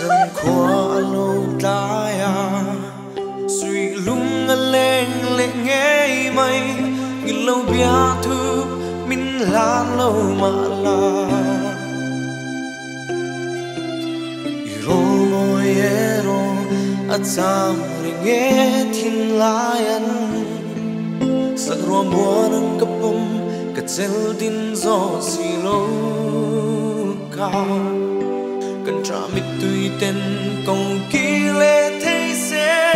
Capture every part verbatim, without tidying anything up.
dân khoa lâu tai à suy lung ngân lên lệ nghe mây nghìn lâu bia thư min lan lâu mà la iro ngồi ero at sam ring nghe thiên layan sắc ruộng bùa nâng cấp bông cấtzel tin gió xì lâu ca cần trả mít tùy tên công kỳ lệ thế sẽ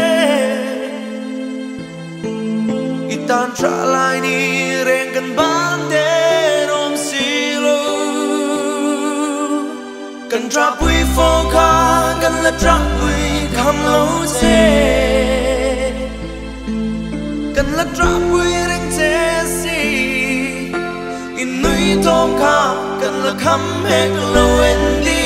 ít tan trả lại đi rèn cần bán tên ôm xì lâu cần trả bùi phô ca cần là trả bùi kham lâu chê cần là trả bùi rèn chê xì in núi thôm ca cần là kham hết lâu enddy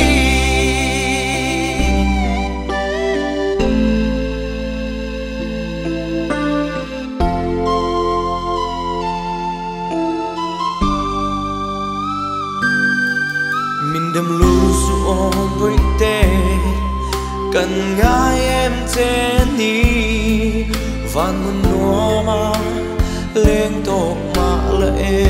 mình đâm lưu xuống với tê cần ngái em trên đi van muốn nó mà lên tổ mà lệ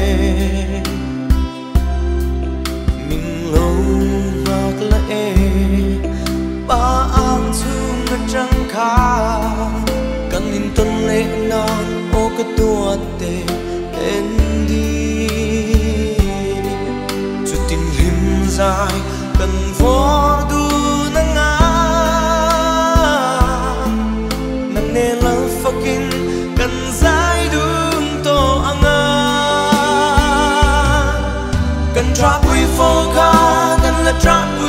mình lâu mạc lệ ba ang chung ngất trăng khá cần in tuần lệ non ô cái tua tê enddy chút tim lim dài cần vô đu nắng á nắng nề lỡ fucking cần dài đường to ang á cần trap we for cần là trap